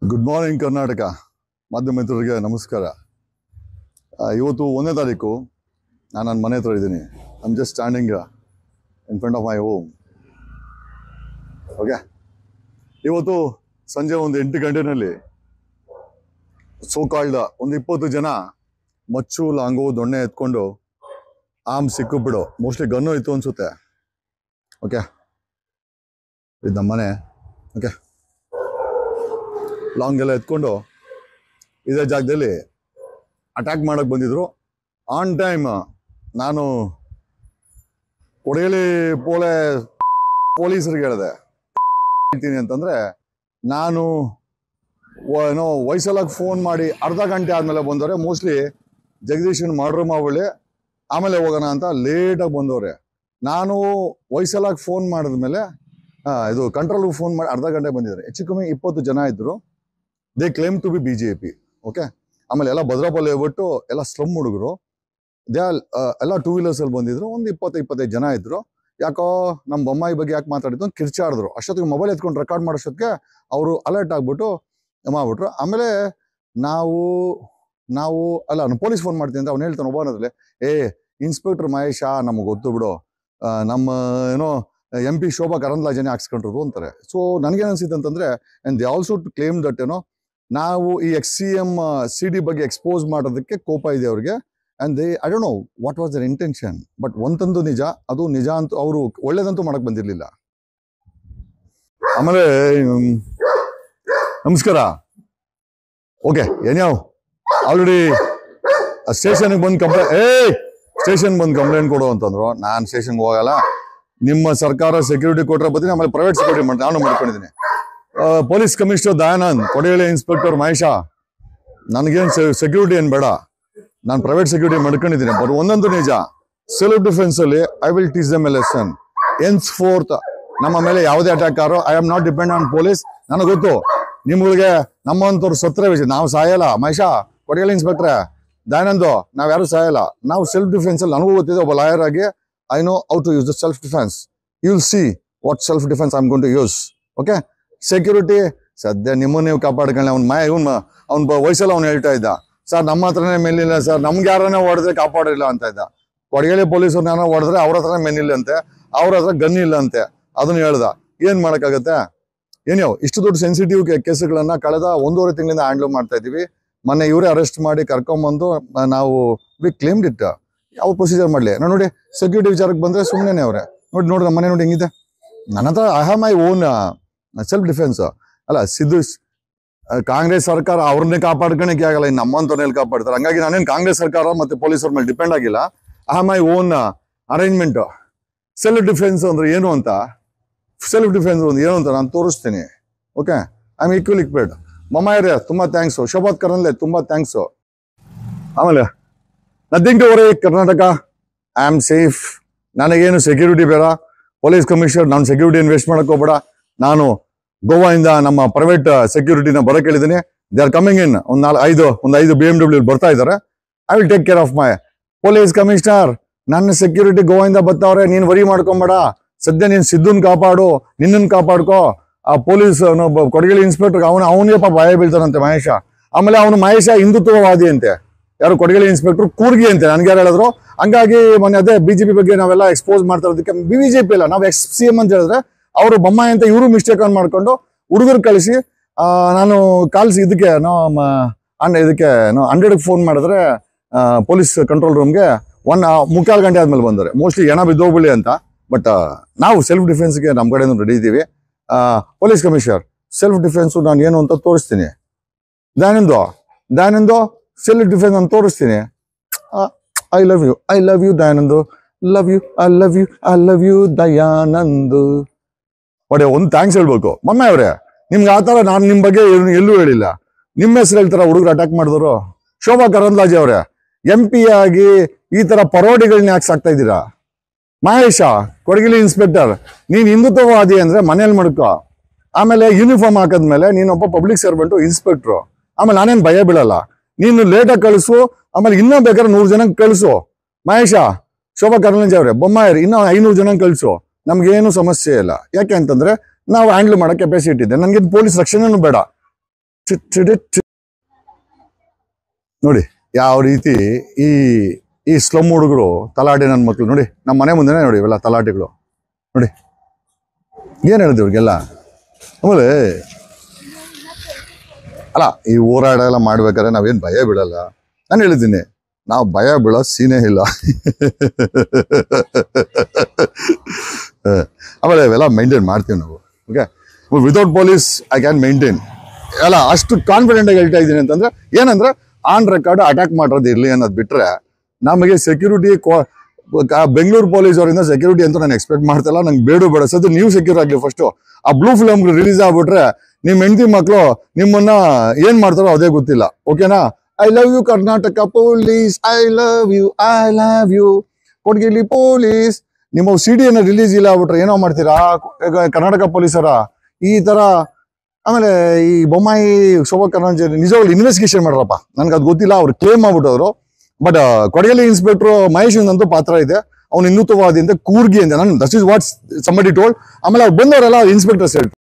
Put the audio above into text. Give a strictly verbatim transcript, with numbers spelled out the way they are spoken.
Good morning Karnataka ಮಾಧ್ಯಮ ಮಿತ್ರರಿಗೆ ನಮಸ್ಕಾರ. ಇವತ್ತು ಒಂದನೇ ತಾರೀಕು ನಾನು ನನ್ನ ಮನೆ ಹತ್ರ ಇದ್ದೀನಿ. I am just standing in front of my home. Okay, ಇವತ್ತು ಸಂಜೆ ಒಂದು ಎಂಟು ಗಂಟೆನಲ್ಲಿ ಸೋ ಕಾಲ್ಡ್ ಒಂದು ಇಪ್ಪತ್ತು ಜನ ಮಚ್ಚು ಲಾಂಗು ದೊಣ್ಣೆ ಎತ್ಕೊಂಡು ಆಮ್ ಸಿಕ್ಕಿಬಿಡು, ಮೋಸ್ಟ್ಲಿ ಗನ್ನು ಇತ್ತು ಅನ್ಸುತ್ತೆ. ಓಕೆ, ಇದು ನಮ್ಮ ಮನೆ. ಓಕೆ, ಲಾಂಗ್ ಎಲ್ಲ ಎತ್ಕೊಂಡು ಇದೇ ಜಾಗದಲ್ಲಿ ಅಟ್ಯಾಕ್ ಮಾಡಕ್ಕೆ ಬಂದಿದ್ರು. ಆನ್ ಟೈಮ್ ನಾನು ಕೊಡಗೇಲಿ ಪೋಲೆ ಪೊಲೀಸರಿಗೆ ಹೇಳಿದೆ ಹೇಳ್ತೀನಿ ಅಂತಂದರೆ, ನಾನು ಏನೋ ವಯಸ್ಸಲ್ಲಾಗಿ ಫೋನ್ ಮಾಡಿ ಅರ್ಧ ಗಂಟೆ ಆದಮೇಲೆ ಬಂದವ್ರೆ. ಮೋಸ್ಟ್ಲಿ ಜಗದೀಶನ್ ಮಾಡ್ರು ಮಾವಳಿ ಆಮೇಲೆ ಹೋಗೋಣ ಅಂತ ಲೇಟಾಗಿ ಬಂದವ್ರೆ. ನಾನು ವಯಸ್ಸಲ್ಲಾಗಿ ಫೋನ್ ಮಾಡಿದ್ಮೇಲೆ ಇದು ಕಂಟ್ರೋಲ್ಗೆ ಫೋನ್ ಮಾಡಿ ಅರ್ಧ ಗಂಟೆ ಬಂದಿದ್ದಾರೆ. ಹೆಚ್ಚು ಕಮ್ಮಿ ಇಪ್ಪತ್ತು ಜನ ಇದ್ದರು. They claim to be B J P. Okay, ಆಮೇಲೆ ಎಲ್ಲ ಭದ್ರಾಪಲ್ಲಿ ಹೋಗ್ಬಿಟ್ಟು ಎಲ್ಲ ಸ್ಲಮ್ ಹುಡುಗರು, ದೇ ಎಲ್ಲ ಟೂ ವೀಲರ್ಸಲ್ಲಿ ಬಂದಿದ್ರು. ಒಂದು ಇಪ್ಪತ್ತು ಇಪ್ಪತ್ತೈದು ಜನ ಇದ್ರು. ಯಾಕೋ ನಮ್ಮ ಬೊಮ್ಮಾಯಿ ಬಗ್ಗೆ ಯಾಕೆ ಮಾತಾಡಿದ್ದು ಅಂತ ಕಿರ್ಚಾಡಿದ್ರು. ಅಷ್ಟೊತ್ತಿಗೆ ಮೊಬೈಲ್ ಎತ್ಕೊಂಡು ರೆಕಾರ್ಡ್ ಮಾಡೋಷ್ಟೊತ್ತಿಗೆ ಅವರು ಅಲರ್ಟ್ ಆಗಿಬಿಟ್ಟು ಮಾಡ್ಬಿಟ್ರು. ಆಮೇಲೆ ನಾವು ನಾವು ಅಲ್ಲ ನಾನು ಪೊಲೀಸ್ ಫೋನ್ ಮಾಡ್ತೀನಿ ಅಂತ ಅವ್ನು ಹೇಳ್ತಾನೆ ಒಬ್ಬನದ್ರಲ್ಲಿ, ಏ ಇನ್ಸ್ಪೆಕ್ಟರ್ ಮಹೇಶ ನಮಗೆ ಗೊತ್ತು ಬಿಡು, ನಮ್ಮ ಏನೋ ಎಂ ಪಿ ಶೋಭಾ ಕರಂದ್ಲಾಜೆನೇ ಹಾಕ್ಸ್ಕೊಂಡ್ರು ಅಂತಾರೆ. ಸೊ ನನಗೇನು ಅನ್ಸಿತ್ತು ಅಂತಂದರೆ, and they also to claim that ಏನೋ ನಾವು ಈ ex C M C D ಬಗ್ಗೆ ಎಕ್ಸ್ಪೋಸ್ ಮಾಡೋದಕ್ಕೆ ಕೋಪ ಇದೆ ಅವ್ರಿಗೆ. And they I don't know what was their intention. But ಒಂದಂತೂ ನಿಜ, ಅದು ನಿಜ ಅಂತೂ ಅವರು ಒಳ್ಳೇದಂತೂ ಮಾಡಕ್ಕೆ ಬಂದಿರಲಿಲ್ಲ. ಆಮೇಲೆ ನಮಸ್ಕಾರ. ಓಕೆ, ಏನ್ಯಾವ ಆಲ್ರೆಡಿ ಸ್ಟೇಷನ್ಗೆ ಬಂದು ಕಂಪ್ಲೇಂಟ್ ಏ ಸ್ಟೇಷನ್ ಬಂದು ಕಂಪ್ಲೇಂಟ್ ಕೊಡು ಅಂತಂದ್ರು. ನಾನು ಸ್ಟೇಷನ್ಗೆ ಹೋಗಲ್ಲ, ನಿಮ್ಮ ಸರ್ಕಾರ ಸೆಕ್ಯೂರಿಟಿ ಕೊಟ್ಟರೆ ಬರ್ತೀನಿ, ಆಮೇಲೆ ಪ್ರೈವೇಟ್ ಸೆಕ್ಯೂರಿಟಿ ಮಾಡ್ತೀನಿ, ನಾನು ಮಾಡ್ಕೊಂಡಿದ್ದೀನಿ. ಪೊಲೀಸ್ ಕಮಿಷನರ್ ದಯಾನಂದ್, ಕೊಡಗೇಳಿ ಇನ್ಸ್ಪೆಕ್ಟರ್ ಮಹೇಶ, ನನಗೇನು ಸೆಕ್ಯೂರಿಟಿ ಏನು ಬೇಡ, ನಾನು ಪ್ರೈವೇಟ್ ಸೆಕ್ಯೂರಿಟಿ ಮಾಡ್ಕೊಂಡಿದ್ದೀನಿ. ಬಟ್ ಒಂದಂತೂ ನಿಜ, ಸೆಲ್ಫ್ ಡಿಫೆನ್ಸ್ ಅಲ್ಲಿ I will teach them a lesson. Henceforth ನಮ್ಮ ಮೇಲೆ ಯಾವುದೇ ಅಟ್ಯಾಕ್ ಆರೋ I am not depend on police. ನನಗೆ ಗೊತ್ತು ನಿಮ್ಗಳಿಗೆ ನಮ್ಮಂತವ್ರು ಸತ್ರ ವಿಷಯ, ನಾವು ಸಾಯಲ್ಲ. ಮಹೇಶ, ಕೊಡಗೇಳಿ ಇನ್ಸ್ಪೆಕ್ಟ್ರೆ, ದಯಾನಂದು, ನಾವು ಯಾರು ಸಾಯಲ್ಲ. ನಾವು ಸೆಲ್ಫ್ ಡಿಫೆನ್ಸ್ ಅಲ್ಲಿ ನನಗೂ ಗೊತ್ತಿದೆ, ಒಬ್ಬ ಲಾಯರ್ ಆಗಿ I know how to use the self defence. You will see what self defence I am going to use. Okay, security ಸದ್ಯ ನಿಮ್ಮನ್ನು ನೀವು ಕಾಪಾಡ್ಕೊಳ್ಳಿ. ಅವ್ನ ಮೈ ಇವ್ನ ಅವ್ನ ವಯಸ್ಸಲ್ಲಿ ಅವ್ನು ಹೇಳ್ತಾ ಇದ್ದ, ಸರ್ ನಮ್ಮ ಹತ್ರನೇ ಮೇಲಿಲ್ಲ ಸರ್, ನಮ್ಗೆ ಯಾರನ್ನ ಹೊಡೆದ್ರೆ ಕಾಪಾಡಿಲ್ಲ ಅಂತ ಇದ್ದ. ಕೊಡಗೇಳಿ ಪೊಲೀಸರು ನಾನು ಹೊಡೆದ್ರೆ ಅವ್ರ ಹತ್ರನೇ ಮೇನಿಲ್ಲ ಅಂತೆ, ಅವ್ರ ಹತ್ರ ಗನ್ ಇಲ್ಲ ಅಂತೆ. ಅದನ್ನ ಹೇಳ್ದ. ಏನ್ ಮಾಡಕ್ಕಾಗತ್ತೆ? ಏನೋ ಇಷ್ಟು ದೊಡ್ಡ ಸೆನ್ಸಿಟಿವ್ ಕೇಸುಗಳನ್ನ ಕಳೆದ ಒಂದೂವರೆ ತಿಂಗಳಿಂದ ಹ್ಯಾಂಡಲ್ ಮಾಡ್ತಾ ಇದೀವಿ. ಮೊನ್ನೆ ಇವರೇ ಅರೆಸ್ಟ್ ಮಾಡಿ ಕರ್ಕೊಂಬಂದು ನಾವು ವಿ ಕ್ಲೇಮ್ಡ್ ಇಟ್. ಯಾವ ಪ್ರೊಸೀಜರ್ ಮಾಡಲಿ? ನಾನು ನೋಡಿ ಸೆಕ್ಯೂರಿಟಿ ವಿಚಾರಕ್ಕೆ ಬಂದ್ರೆ ಸುಮ್ಮನೆ ಅವ್ರೆ ನೋಡಿ ನೋಡಿ ನಮ್ಮ ಮನೆ ನೋಡಿ ಹೆಂಗಿದೆ. ನನ್ನ ಹತ್ರ I have my own self defence. ಅಲ್ಲ, ಸಿದ್ದು ಕಾಂಗ್ರೆಸ್ ಸರ್ಕಾರ ಅವ್ರನ್ನೇ ಕಾಪಾಡ್ಕೊಳಕ್ಕೆ ಆಗಲ್ಲ, ಇನ್ನು ನಮ್ಮಂತವ್ರಲ್ಲಿ ಕಾಪಾಡ್ತಾರೆ. ಹಂಗಾಗಿ ನಾನೇನು ಕಾಂಗ್ರೆಸ್ ಸರ್ಕಾರ ಮತ್ತೆ ಪೊಲೀಸರ ಮೇಲೆ ಡಿಪೆಂಡ್ ಆಗಿಲ್ಲ. I have my own arrangement. Self defence ಅಂದ್ರೆ ಏನು ಅಂತ, ಸೆಲ್ಫ್ ಡಿಫೆನ್ಸ್ ಒಂದು ಏನು ಅಂತ ನಾನು ತೋರಿಸ್ತೀನಿ. Okay, I am equal equipped. ಮಮ್ಮಾಯರೇ ತುಂಬಾ ಥ್ಯಾಂಕ್ಸು, ಶೋಭಾತ್ ಕರಂದ್ಲೆ ತುಂಬಾ ಥ್ಯಾಂಕ್ಸು. ಆಮೇಲೆ nothing to worry Karnataka, I am safe. ನನಗೇನು ಸೆಕ್ಯೂರಿಟಿ ಬೇಡ. ಪೊಲೀಸ್ ಕಮಿಷನರ್ ನಾನು ಸೆಕ್ಯೂರಿಟಿ ಇನ್ವೆಸ್ಟ್ ಮಾಡಕ್ ಹೋಗ್ಬೇಡ. ನಾನು ಗೋವಾದಿಂದ ನಮ್ಮ ಪ್ರೈವೇಟ್ ಸೆಕ್ಯೂರಿಟಿನ ಬರಕ್ ಹೇಳಿದ್ದೀನಿ. They are coming in. ಒಂದು ನಾಲ್ಕು ಐದು ಒಂದು ಐದು ಬಿ ಎಂ ಡಬ್ಲ್ಯೂ ಬರ್ತಾ ಇದ್ದಾರೆ. I will take care of my police commissioner. ನನ್ನ ಸೆಕ್ಯೂರಿಟಿ ಗೋವಾದಿಂದ ಬರ್ತಾವ್ರೆ, ನೀನು ವರಿ ಮಾಡ್ಕೊಂಬೇಡ. ಸದ್ಯ ನೀನು ಸಿದ್ದುನ್ ಕಾಪಾಡು, ನಿನ್ನನ್ನು ಕಾಪಾಡ್ಕೋ. ಆ ಪೊಲೀಸ್ ಕೊಡಗೇಳಿ ಇನ್ಸ್ಪೆಕ್ಟರ್ ಅವನು ಅವನಿಗೆ ಪಾಪ ಭಯ ಬೀಳ್ತಾನಂತೆ ಮಹೇಶ. ಆಮೇಲೆ ಅವನು ಮಹೇಶ ಹಿಂದುತ್ವವಾದಿ ಅಂತೆ. ಯಾರು? ಕೊಡಗೇಳಿ ಇನ್ಸ್ಪೆಕ್ಟರ್ ಕೂರ್ಗಿ ಅಂತೆ. ನನ್ಗೆ ಯಾರು ಹೇಳಿದ್ರು. ಹಂಗಾಗಿ ಮೊನ್ನೆ ಅದೇ ಬಿಜೆಪಿ ಬಗ್ಗೆ ನಾವೆಲ್ಲ ಎಕ್ಸ್ಪೋಸ್ ಮಾಡ್ತಾ ಇರೋದಕ್ಕೆ ಬಿಜೆಪಿ ಇಲ್ಲ, ನಾವು ಎಕ್ಸ್ ಸಿ ಎಂ ಅಂತ ಹೇಳಿದ್ರೆ ಅವರು ಬೊಮ್ಮಾಯಿ ಅಂತ ಇವರು ಮಿಸ್ಟೇಕ್ ಅನ್ ಮಾಡ್ಕೊಂಡು ಹುಡುಗರು ಕಳಿಸಿ ನಾನು ಕಾಲ್ಸಿ ಇದಕ್ಕೆ ನೋ ಅಂಡ್ ಇದಕ್ಕೆ ನೋ ಹಂಡ್ರೆಡ್ಗೆ ಫೋನ್ ಮಾಡಿದ್ರೆ ಪೊಲೀಸ್ ಕಂಟ್ರೋಲ್ ರೂಮ್ಗೆ ಒನ್ ಮುಕ್ಕಾಲು ಗಂಟೆ ಆದ್ಮೇಲೆ ಬಂದರೆ ಮೋಸ್ಟ್ಲಿ ಎಣ ಬಿದ್ದೋಗ್ಬಿಡಿ ಅಂತ. ಬಟ್ ನಾವು ಸೆಲ್ಫ್ ಡಿಫೆನ್ಸ್ಗೆ ನಮ್ಮ ಕಡೆಯಿಂದ ರೆಡಿ ಇದ್ದೀವಿ. ಪೊಲೀಸ್ ಕಮಿಷನರ್ ಸೆಲ್ಫ್ ಡಿಫೆನ್ಸು ನಾನು ಏನು ಅಂತ ತೋರಿಸ್ತೀನಿ. ದಯಾನಂದು ದಯಾನಂದು ಸೆಲ್ಫ್ ಡಿಫೆನ್ಸ್ ನಾನು ತೋರಿಸ್ತೀನಿ. I love you, I love you Dayanand, love you, I love you, I love you Dayanand. ಒಡೆ ಒಂದು ಥ್ಯಾಂಕ್ಸ್ ಹೇಳ್ಬೇಕು ಮಮ್ಮ ಅವ್ರೆ, ನಿಮ್ಗೆ ಆ ಥರ ನಾನು ನಿಮ್ಮ ಬಗ್ಗೆ ಎಲ್ಲೂ ಹೇಳಿಲ್ಲ. ನಿಮ್ಮ ಹೆಸರು ಹೇಳ್ತಾರ ಹುಡುಗರು ಅಟ್ಯಾಕ್ ಮಾಡಿದವರು. ಶೋಭಾ ಕರಂದ್ಲಾಜೆ ಅವರೇ, ಎಂ ಪಿ ಆಗಿ ಈ ತರ ಪರೋಡಿಗಳನ್ನ ಯಾಕೆ ಸಾಕ್ತಾ ಇದ್ದೀರಾ? ಮಹೇಶ, ಕೊಡಗೇಳಿ ಇನ್ಸ್ಪೆಕ್ಟರ್, ನೀನ್ ಹಿಂದುತ್ವವಾದಿ ಅಂದ್ರೆ ಮನೇಲಿ ಮಡ್ಕೋ. ಆಮೇಲೆ ಯೂನಿಫಾರ್ಮ್ ಹಾಕದ್ಮೇಲೆ ನೀನೊಬ್ಬ ಪಬ್ಲಿಕ್ ಸರ್ವೆಂಟು, ಇನ್ಸ್ಪೆಕ್ಟ್ರು. ಆಮೇಲೆ ನಾನೇನು ಭಯ ಬೀಳಲ್ಲ. ನೀನು ಲೇಟಾಗಿ ಕಳಿಸು, ಆಮೇಲೆ ಇನ್ನೂ ಬೇಕಾದ್ರೆ ನೂರು ಜನ ಕಳಿಸು. ಮಹೇಶ, ಶೋಭಾ ಕರಂದ್ಲಾಜೆ ಅವರೇ, ಬೊಮ್ಮಾಯಿ ಇನ್ನೂ ಐನೂರು ಜನ ಕಳಿಸು, ನಮ್ಗೇನು ಸಮಸ್ಯೆ ಇಲ್ಲ. ಯಾಕೆ ಅಂತಂದ್ರೆ ನಾವು ಹ್ಯಾಂಡಲ್ ಮಾಡೋ ಕೆಪಾಸಿಟಿ ಇದೆ. ನನಗೆ ಪೊಲೀಸ್ ರಕ್ಷಣೆನೂ ಬೇಡ. ನೋಡಿ ಯಾವ ರೀತಿ ಈ ಈ ಸ್ಲಮ್ ಹುಡುಗರು ತಲಾಟೆ ನನ್ನ ಮಕ್ಳು ನೋಡಿ, ನಮ್ಮ ಮನೆ ಮುಂದೆನೆ ನೋಡಿ ಇವೆಲ್ಲ ತಲಾಟೆಗಳು ನೋಡಿ. ಏನ್ ಹೇಳಿದ್ರು ಇವ್ರಿಗೆಲ್ಲ. ಆಮೇಲೆ ಅಲ್ಲ, ಈ ಹೋರಾಟ ಎಲ್ಲ ಮಾಡ್ಬೇಕಾದ್ರೆ ನಾವೇನ್ ಭಯ ಬೀಳಲ್ಲ. ನಾನು ಹೇಳಿದ್ದೀನಿ, ನಾವು ಭಯ ಬೀಳೋ ಸೀನೇ ಇಲ್ಲ. ಆಮೇಲೆ ಇವೆಲ್ಲ ಮೇಂಟೈನ್ ಮಾಡ್ತೀವಿ ನಾವು. Okay, without police I can maintain. ಅಲ್ಲ, ಅಷ್ಟು ಕಾನ್ಫಿಡೆಂಟ್ ಆಗಿ ಹೇಳ್ತಾ ಇದ್ದೀನಿ ಅಂತಂದ್ರೆ ಏನಂದ್ರೆ ಆನ್ ರೆಕಾರ್ಡ್ ಅಟ್ಯಾಕ್ ಮಾಡೋದು ಇರ್ಲಿ ಅನ್ನೋದು ಬಿಟ್ರೆ ನಮಗೆ ಸೆಕ್ಯೂರಿಟಿ ಬೆಂಗಳೂರು ಪೊಲೀಸ್ ಅವರಿಂದ ಸೆಕ್ಯೂರಿಟಿ ಅಂತ ನಾನು ಎಕ್ಸ್ಪೆಕ್ಟ್ ಮಾಡ್ತಿಲ್ಲ. ನಂಗೆ ಬೇಡ ಬೇಡ ಸದ್ದು ನೀವು ಸೆಕ್ಯೂರ್ ಆಗಲಿ ಫಸ್ಟ್. ಆ ಬ್ಲೂ ಫಿಲಮ್ ರಿಲೀಸ್ ಆಗ್ಬಿಟ್ರೆ ನಿಮ್ ಹೆಂಡತಿ ಮಕ್ಕಳು ನಿಮ್ಮನ್ನ ಏನ್ ಮಾಡ್ತಾರೋ ಅದೇ ಗೊತ್ತಿಲ್ಲ. ಓಕೆನಾ? I love you Karnataka police, I love you, I love you ಕೊಡ್ಗಿಲಿ ಪೊಲೀಸ್. ನಿಮ್ಮ ಸಿ ಡಿ ಏನ ರಿಲೀಸ್ ಇಲ್ಲ ಆಗ್ಬಿಟ್ರೆ ಏನೋ ಮಾಡ್ತೀರಾ ಕರ್ನಾಟಕ ಪೊಲೀಸರ ಈ ತರ. ಆಮೇಲೆ ಈ ಬೊಮ್ಮಾಯಿ ಶೋಭಾ ಕರಂದ್ಲಾಜೆ ನಿಜವಾಗ್ಲು ಇನ್ವೆಸ್ಟಿಗೇಷನ್ ಮಾಡ್ರಪ್ಪ. ನನ್ಗೆ ಅದು ಗೊತ್ತಿಲ್ಲ, ಅವ್ರು ಕ್ಲೇಮ್ ಮಾಡ್ಬಿಟ್ಟವ್ರು. ಬಟ್ ಕೊಡಗಲಿ ಇನ್ಸ್ಪೆಕ್ಟರ್ ಮಹೇಶ್ ಅಂತೂ ಪಾತ್ರ ಇದೆ, ಅವ್ನು ಹಿಂದುತ್ವವಾದಿ ಅಂತ ಕೂರ್ಗಿ ಅಂತ. ನಾನು that is what somebody told. ಆಮೇಲೆ ಅವ್ರು ಬಂದವರೆಲ್ಲ ಇನ್ಸ್ಪೆಕ್ಟರ್ಸ್ ಹೇಳ್ತಾರೆ.